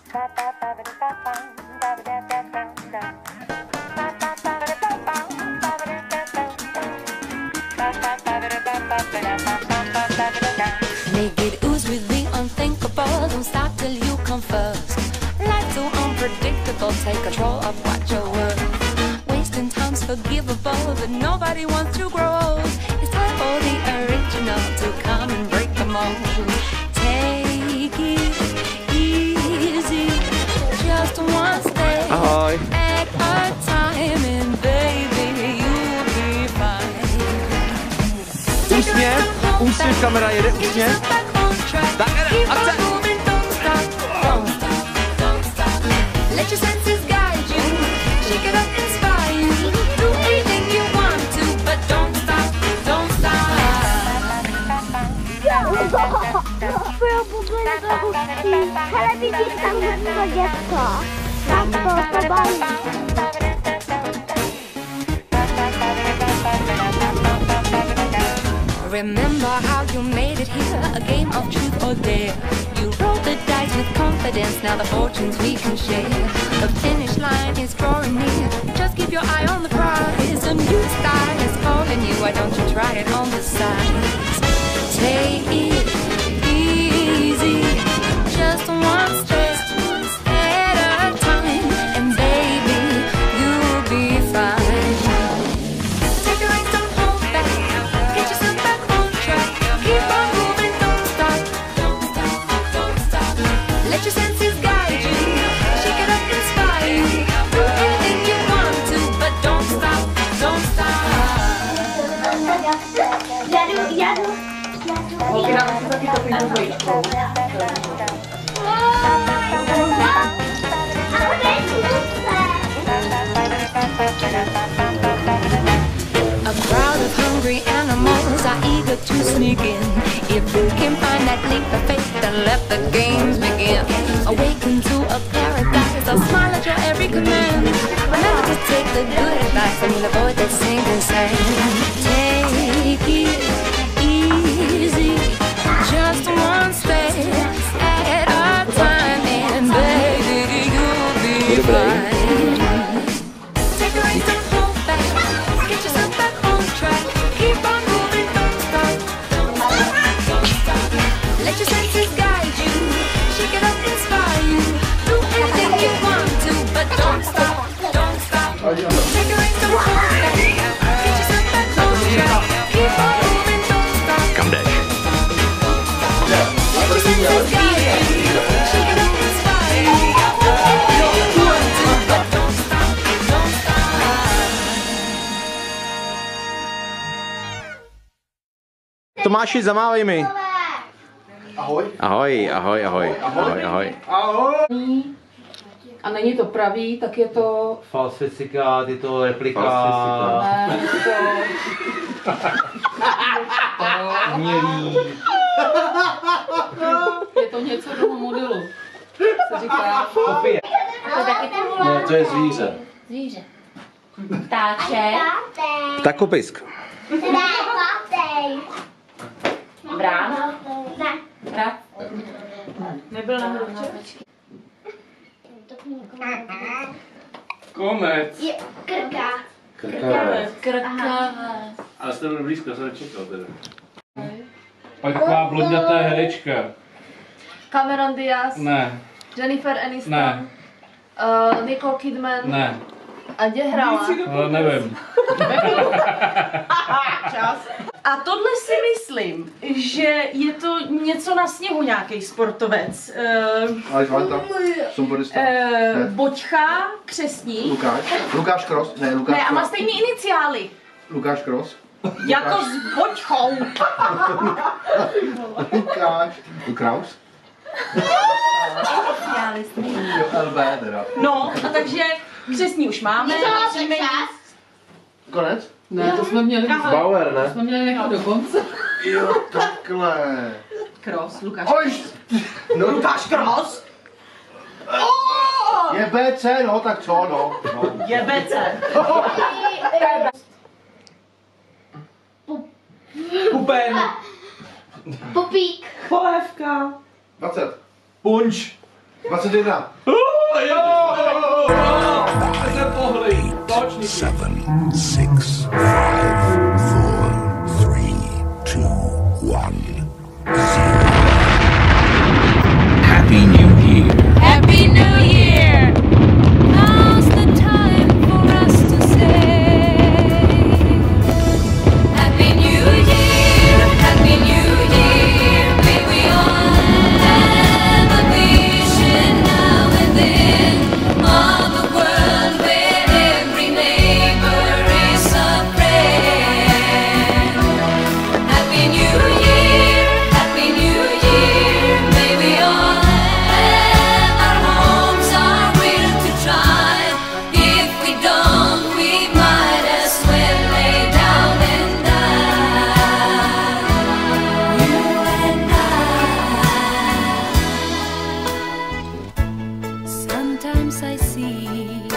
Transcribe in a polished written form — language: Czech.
Make it ooze with the unthinkable. Don't stop till you come first. Life's so unpredictable. Take control of what you're worth. Wasting time's forgivable, but nobody wants to grow old. It's time for the original to come and break the mold. Take it easy, just one step at a time, and baby you'll be fine. Úsměv, kamera jede, úsměv. Tak, akce. Let your senses guide you, shake it up, inspire you. Do anything you want to, but don't stop, don't stop. Bylo poblíž do hustý, ale vidíš tam hustý děcko. Tak to baví. Remember how you made it here, a game of truth or dare. You rolled the dice with confidence, now the fortunes we can share. The finish line is drawing near, just keep your eye on the prize. A new style is calling you, why don't you try it on the sides? Take it easy, just one step at a time, and baby, you'll be fine. Take your eyes, don't hold back, get yourself back on track. Keep on moving, don't stop, don't stop, don't stop. Let your senses guide you, shake it up, inspire you. Do anything you want to, but don't stop, don't stop. Holky nám se taky to pěknou dvojičkou. A crowd of hungry animals are eager to sneak in. If you can find that leap of faith, then let the games begin. Awaken to a paradise, I'll smile at your every command. Remember to take the good advice and avoid the sinking sand. Take it easy, just one step at a time, and baby you'll be fine. Take a race, don't hold back, get yourself back on track. Keep on moving, don't stop, don't stop, don't stop. Let your senses guide you, shake it up, inspire you. Do anything you want to, but don't stop, don't stop. Take a race, don't hold back, get yourself back on track. Keep on moving, don't stop. Kam jdeš? Let your senses guide you, shake it up, inspire you. Do anything you want to, but don't stop, don't stop. Tomáši, zamávej mi. Ahoj. Ahoj, ahoj, ahoj, ahoj, ahoj. Ahoj. A není to pravý, tak je to... Falsifikát, je to replika. Ne, je to něco toho modelu. Se říká... Kopie. To taky to Ne, to je zvíře. zvíře. Ptáček. Ptakopisk. Vrán. Ne. Nebyl na hruče? Komec. Krka. Krkavec. Ale jste byl blízko, jsem nečekal teda. Pak taková blondětá herečka. Cameron Diaz. Ne, Jennifer Aniston. ne, Nicole Kidman. ne. A kde hrála? No, nevím. Čas. A tohle si myslím, že je to něco na sněhu, nějaký sportovec. Ale Valta, somborista. Boťcha, křestní. Lukáš Kroos, ne, Lukáš Ne, a má Kroos. stejný iniciály. Lukáš Kroos. Jako s Boťchou. Kraus. LB teda. No, a takže křestní už máme. A příjmení... Konec? Ne, to jsme měli. Bauer, ne? Jsme měli nechat do konce. Jo, takhle. Kroos, Lukáš. Oj! No, Lukáš Kroos? je BC, no, tak co, no. Je BC. Kupen. Popík. Polévka. 20. Punč. 21. Jsem pohlej. Točný. 7, 6, 5, 4, 3, 2, 1, 0. Happy New Year. Happy New Year! Now's the time for us to say Happy New Year, Happy New Year. May we all have a vision now and then of a world where every neighbor is a friend. Happy New Year, Happy New Year. May we all have our homes, our will to try. If we don't, we might as well lay down and die. You and I. Sometimes I see